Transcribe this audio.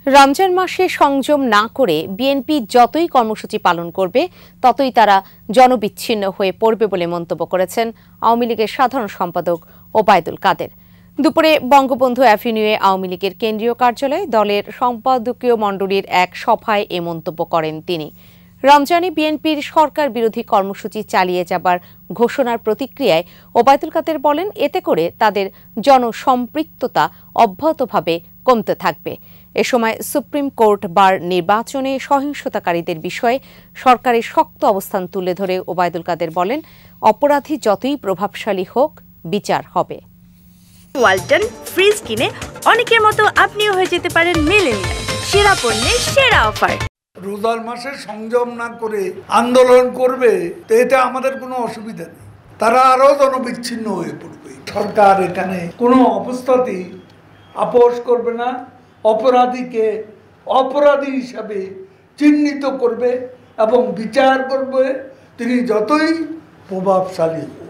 রমজান মাসে সংযম না করে বিএনপি যতই কর্মসূচি পালন করবে ততই তারা জনবিচ্ছিন্ন হয়ে পড়বে বলে মন্তব্য করেছেন আওয়ামী লীগের সাধারণ সম্পাদক ওবায়দুল কাদের। দুপুরে বঙ্গবন্ধু অ্যাভিনিউয়ে আওয়ামী লীগের কেন্দ্রীয় কার্যালয়ে দলের সম্পাদকীয় মণ্ডলীর এক সভায় এ মন্তব্য করেন তিনি। রমজানে বিএনপির সরকার বিরোধী কর্মসূচি চালিয়ে যাবার ঘোষণার প্রতিক্রিয়ায় ওবায়দুল কাদের বলেন, এতে করে তাদের জনসম্পৃক্ততা অব্যাহতভাবে কমতে থাকবে। এ সময় সুপ্রিম কোর্ট বার নির্বাচনে সহিংসতাকারীদের বিষয়ে সরকারের শক্ত অবস্থান তুলে ধরে ওবায়দুল কাদের বলেন, অপরাধী যতই প্রভাবশালী হোক, বিচার হবে। ওয়ালটন ফ্রিজ কিনে অনেকের মতো আপনিও হয়ে যেতে পারেন মিলেনিয়াল। সেরা পণ্যের সেরা অফার। রোজার মাসে সংযম না করে আন্দোলন করবে, তো এটা আমাদের কোনো অসুবিধা নেই। তারা আরো জনবিচ্ছিন্ন হয়ে পড়বে। সরকার এখানে কোনো অবস্থাতেই আপোষ করবে না। অপরাধীকে অপরাধী হিসাবে চিহ্নিত করবে এবং বিচার করবে, তিনি যতই প্রভাবশালী হোক।